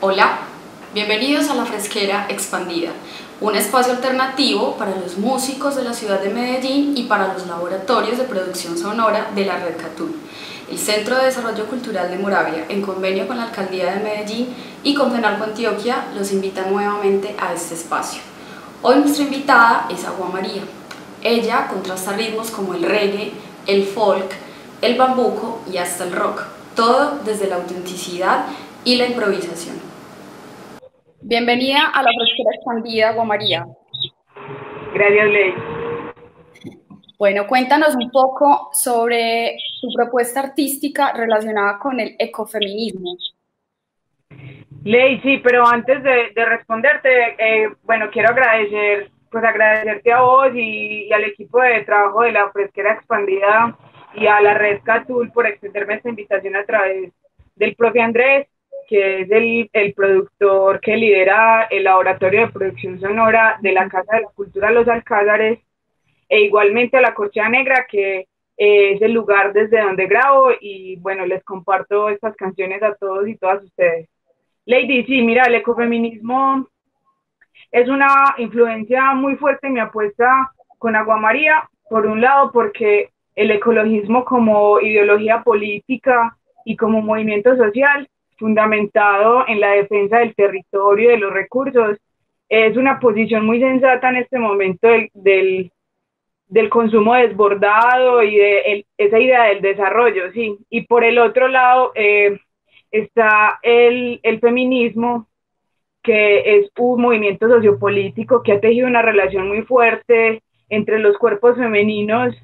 Hola, bienvenidos a La Fresquera Expandida, un espacio alternativo para los músicos de la ciudad de Medellín y para los laboratorios de producción sonora de la Red Catul. El Centro de Desarrollo Cultural de Moravia, en convenio con la Alcaldía de Medellín y con FENALCO Antioquia, los invita nuevamente a este espacio. Hoy nuestra invitada es Agua María. Ella contrasta ritmos como el reggae, el folk, el bambuco y hasta el rock, todo desde la autenticidad y la improvisación. Bienvenida a La Fresquera Expandida, Agua María. Gracias, Ley. Bueno, cuéntanos un poco sobre tu propuesta artística relacionada con el ecofeminismo. Ley, sí, pero antes de responderte, bueno, quiero agradecerte a vos y al equipo de trabajo de La Fresquera Expandida y a la Red Catul por extenderme esta invitación a través del profe Andrés, que es el productor que lidera el laboratorio de producción sonora de la Casa de la Cultura Los Alcázares, e igualmente a la Corchea Negra, que es el lugar desde donde grabo, y bueno, les comparto estas canciones a todos y todas ustedes. Lady, sí, mira, el ecofeminismo es una influencia muy fuerte en mi apuesta con Agua María, por un lado porque el ecologismo como ideología política y como movimiento social fundamentado en la defensa del territorio y de los recursos es una posición muy sensata en este momento del consumo desbordado y de esa idea del desarrollo, sí. Y por el otro lado está el feminismo, que es un movimiento sociopolítico que ha tejido una relación muy fuerte entre los cuerpos femeninos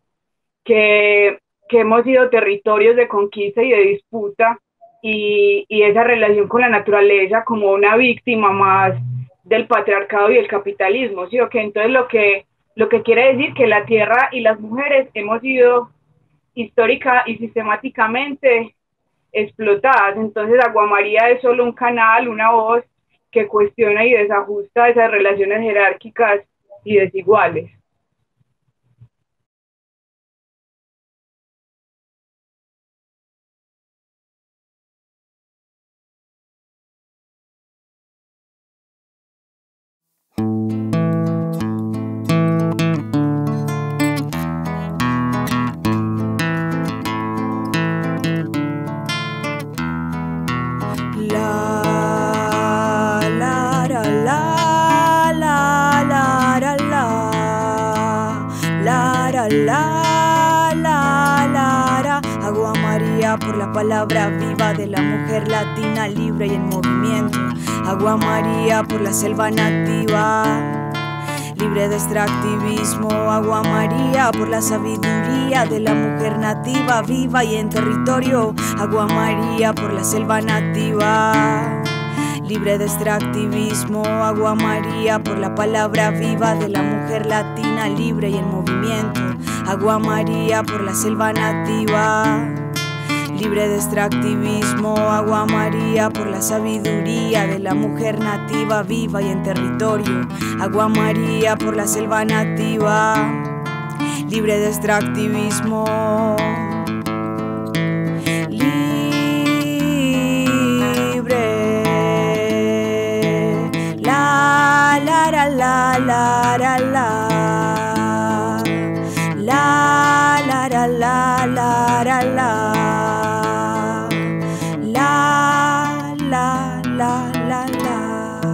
que hemos sido territorios de conquista y de disputa, y esa relación con la naturaleza como una víctima más del patriarcado y el capitalismo, ¿sí? Okay, entonces lo que quiere decir que la tierra y las mujeres hemos sido histórica y sistemáticamente explotadas. Entonces Agua María es solo un canal, una voz que cuestiona y desajusta esas relaciones jerárquicas y desiguales. Agua María por la palabra viva de la mujer latina libre y en movimiento. Agua María por la selva nativa, libre de extractivismo. Agua María por la sabiduría de la mujer nativa, viva y en territorio. Agua María por la selva nativa, libre de extractivismo. Agua María por la palabra viva de la mujer latina libre y en movimiento. Agua María por la selva nativa, libre de extractivismo. Agua María por la sabiduría de la mujer nativa, viva y en territorio. Agua María por la selva nativa, libre de extractivismo. La la la la la la la la la la la la la la la.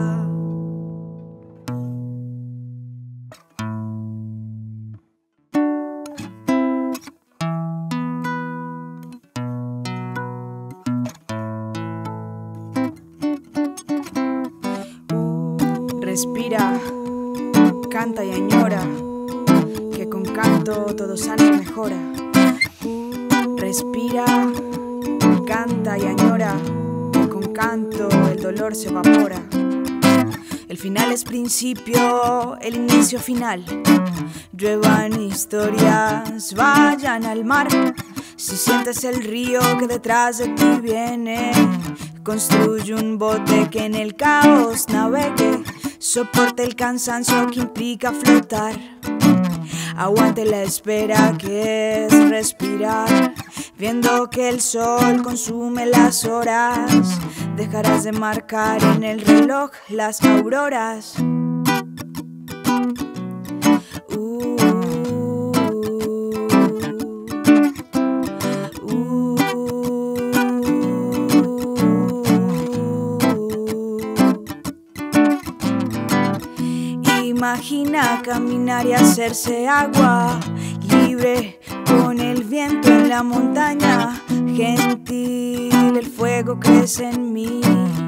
Respira, canta y añora, que con canto todo sana y mejora. Respira, canta y añora, que con canto el dolor se evapora. El final es principio, el inicio final. Lluevan historias, vayan al mar. Si sientes el río que detrás de ti viene, construye un bote que en el caos navegue. Soporte el cansancio que implica flotar. Aguante la espera que es respirar. viendo que el sol consume las horas, dejarás de marcar en el reloj las auroras. Imagina caminar y hacerse agua, libre con el viento en la montaña. Gentil, el fuego crece en mí.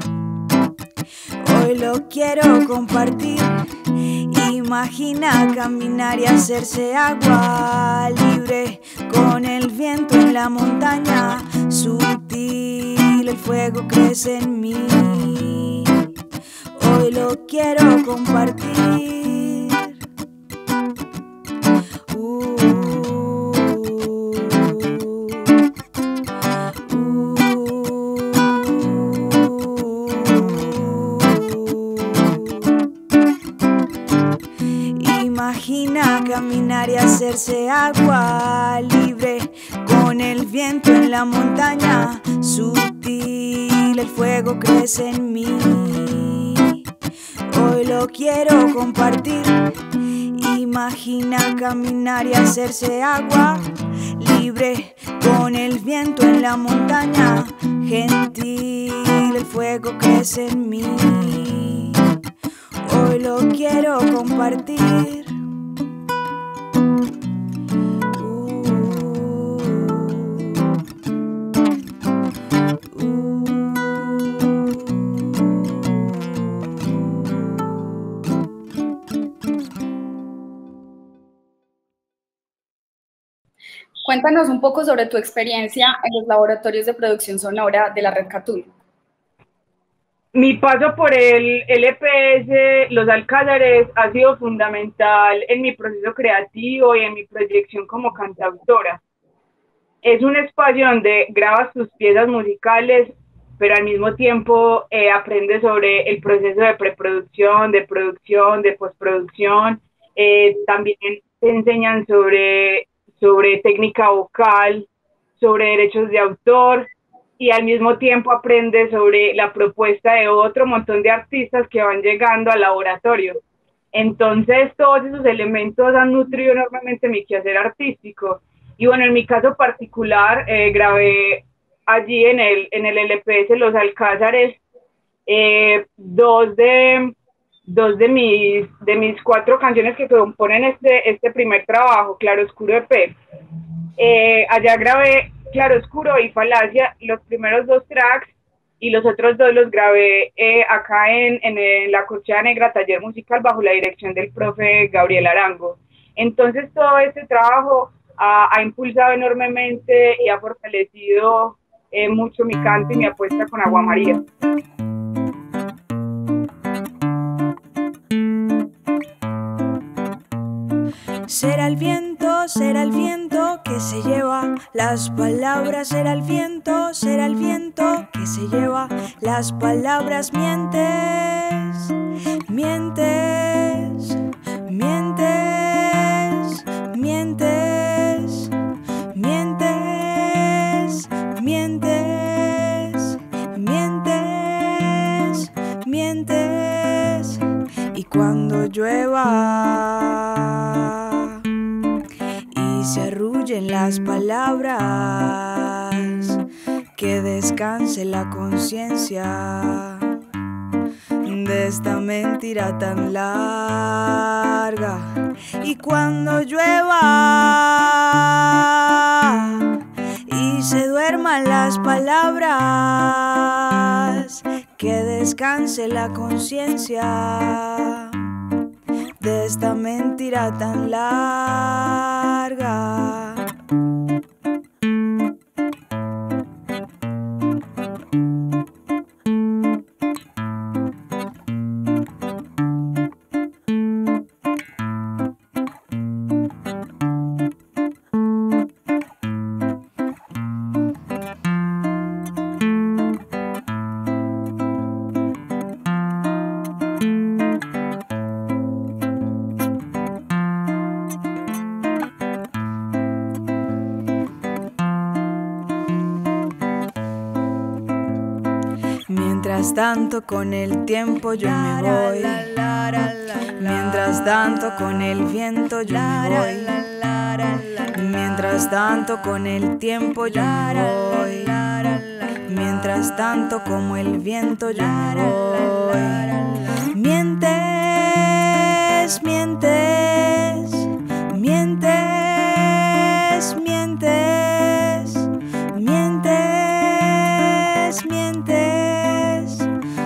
Hoy lo quiero compartir. Imagina caminar y hacerse agua, libre con el viento en la montaña. Sutil, el fuego crece en mí. Hoy lo quiero compartir. Imagina caminar y hacerse agua, libre con el viento en la montaña. Sutil, el fuego crece en mí. Hoy lo quiero compartir. Imagina caminar y hacerse agua, libre con el viento en la montaña. Gentil, el fuego crece en mí. Hoy lo quiero compartir. Cuéntanos un poco sobre tu experiencia en los laboratorios de producción sonora de la Red Cthulhu. Mi paso por el LPS Los Alcázares ha sido fundamental en mi proceso creativo y en mi proyección como cantautora. Es un espacio donde grabas tus piezas musicales, pero al mismo tiempo aprendes sobre el proceso de preproducción, de producción, de postproducción. También te enseñan sobre técnica vocal, sobre derechos de autor, y al mismo tiempo aprendes sobre la propuesta de otro montón de artistas que van llegando al laboratorio. Entonces, todos esos elementos han nutrido enormemente mi quehacer artístico. Y bueno, en mi caso particular, grabé allí en el LPS Los Alcázares dos de mis 4 canciones que componen este primer trabajo, Claroscuro EP. Allá grabé Claroscuro y Falacia, los primeros 2 tracks, y los otros 2 los grabé acá en la Corchea Negra Taller Musical bajo la dirección del profe Gabriel Arango. Entonces todo este trabajo ha impulsado enormemente y ha fortalecido mucho mi canto y mi apuesta con Agua María. Será el viento que se lleva las palabras. Será el viento que se lleva las palabras. Mientes, mientes, mientes, mientes, mientes, mientes, mientes, mientes. Y cuando llueva y se arrullen las palabras, que descanse la conciencia de esta mentira tan larga. Y cuando llueva y se duerman las palabras, que descanse la conciencia de esta mentira tan larga. Mientras tanto con el tiempo yo me voy. Mientras tanto con el viento yo me voy. Mientras tanto con el tiempo yo me voy. Mientras tanto como el viento yo me voy. Mientes, mientes, mientes, mientes, mientes, mientes,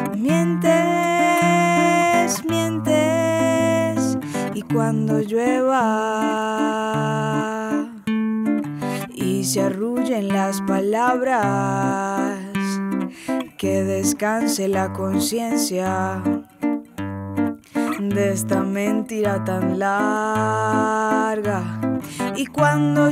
mientes, mientes. Y cuando llueva y se arrullen las palabras, que descanse la conciencia de esta mentira tan larga. Y cuando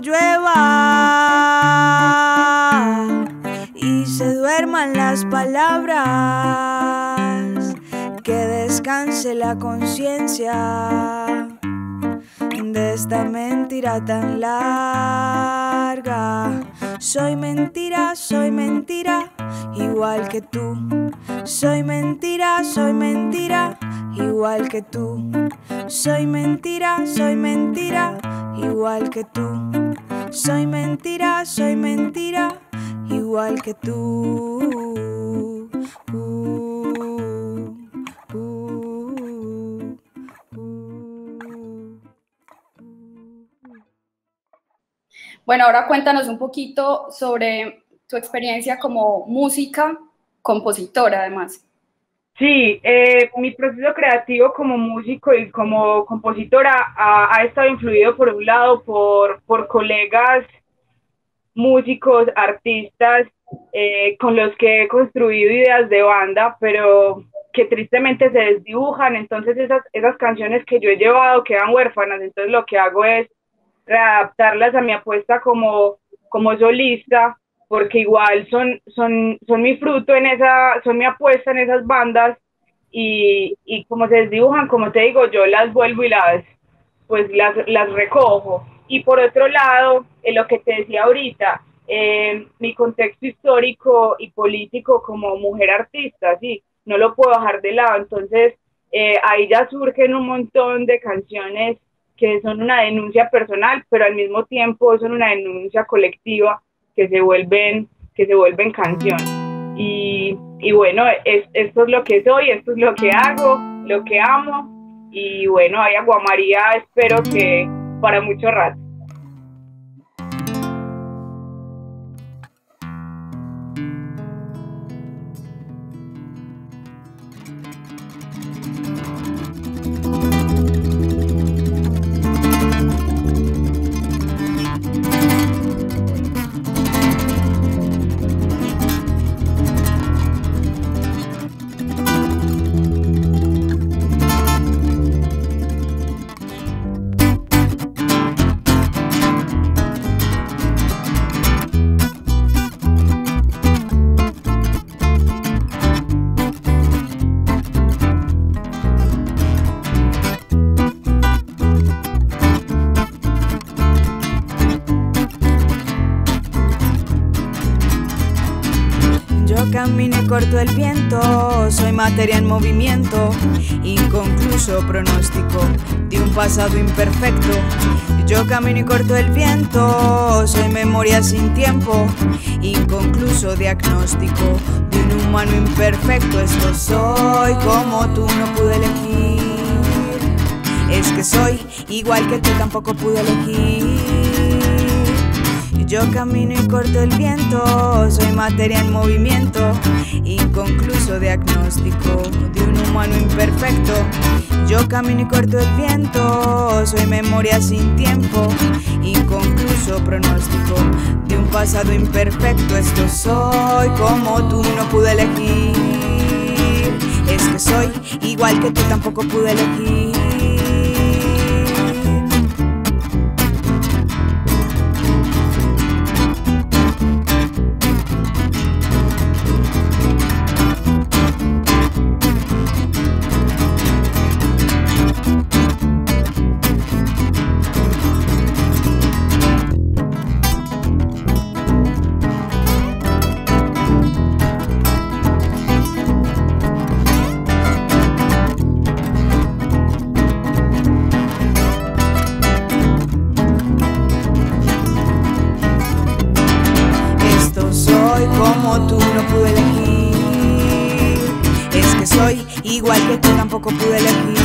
llueva y se duerman las palabras, que descanse la conciencia de esta mentira tan larga. Soy mentira, igual que tú. Soy mentira, igual que tú. Soy mentira, igual que tú. Soy mentira, igual que tú. Bueno, ahora cuéntanos un poquito sobre tu experiencia como música, compositora además. Sí, mi proceso creativo como músico y como compositora ha estado influido por un lado por colegas músicos, artistas con los que he construido ideas de banda, pero que tristemente se desdibujan. Entonces esas canciones que yo he llevado quedan huérfanas. Entonces lo que hago es readaptarlas a mi apuesta como solista, porque igual son mi fruto son mi apuesta en esas bandas, y como se desdibujan, como te digo, yo las vuelvo y las recojo. Y por otro lado, lo que te decía ahorita, mi contexto histórico y político como mujer artista, sí, no lo puedo dejar de lado. Entonces ahí ya surgen un montón de canciones que son una denuncia personal, pero al mismo tiempo son una denuncia colectiva, que se vuelven canción. Y bueno, esto es lo que soy, esto es lo que hago, lo que amo, y bueno, hay Agua María, espero que para mucho rato. Camino y corto el viento, soy materia en movimiento, inconcluso pronóstico de un pasado imperfecto. Yo camino y corto el viento, soy memoria sin tiempo, inconcluso diagnóstico de un humano imperfecto. Esto soy como tú, no pude elegir. Es que soy igual que tú, tampoco pude elegir. Yo camino y corto el viento, soy materia en movimiento, inconcluso diagnóstico de un humano imperfecto. Yo camino y corto el viento, soy memoria sin tiempo, inconcluso pronóstico de un pasado imperfecto. Esto soy como tú, no pude elegir. Es que soy igual que tú, tampoco pude elegir. tampoco pude elegir.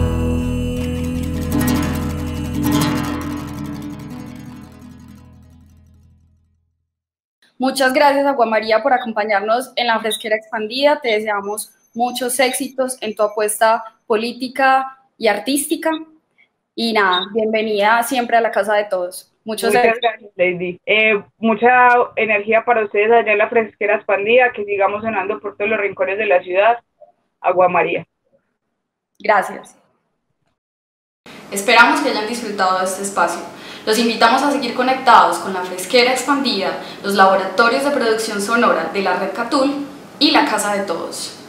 Muchas gracias, Agua María, por acompañarnos en la Fresquera Expandida. Te deseamos muchos éxitos en tu apuesta política y artística. Y nada, bienvenida siempre a la casa de todos. Muchas gracias, Lady. Mucha energía para ustedes allá en la Fresquera Expandida, que sigamos sonando por todos los rincones de la ciudad. Agua María. Gracias. Esperamos que hayan disfrutado de este espacio. Los invitamos a seguir conectados con la Fresquera Expandida, los laboratorios de producción sonora de la Red Catul y la Casa de Todos.